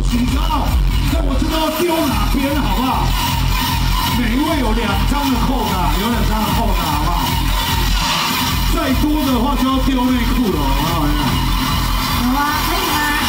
取消，但我知道丢哪边，好不好？每一位有2张的扣打，有2张的扣打，好不好？再多的话就要丢内裤了，好不好？ 有啊，可以吗？